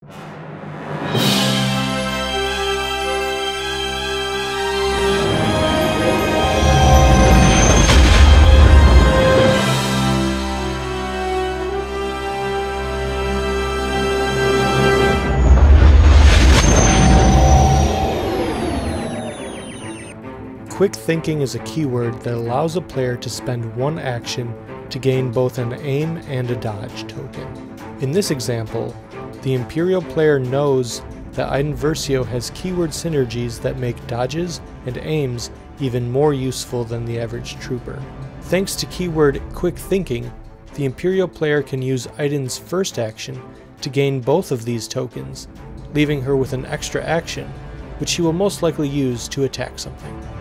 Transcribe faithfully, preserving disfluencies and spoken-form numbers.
Quick thinking is a keyword that allows a player to spend one action to gain both an aim and a dodge token. In this example, the Imperial player knows that Iden Versio has keyword synergies that make dodges and aims even more useful than the average trooper. Thanks to keyword Quick Thinking, the Imperial player can use Iden's first action to gain both of these tokens, leaving her with an extra action, which she will most likely use to attack something.